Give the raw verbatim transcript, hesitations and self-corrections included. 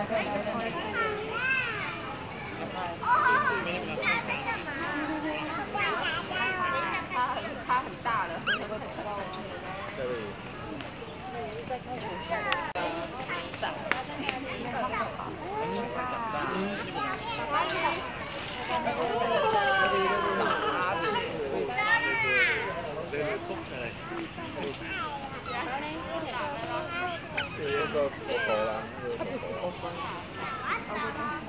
它很它很大了。 对。 再看一下。长大。 这个狗狗啦， 它不是狗狗。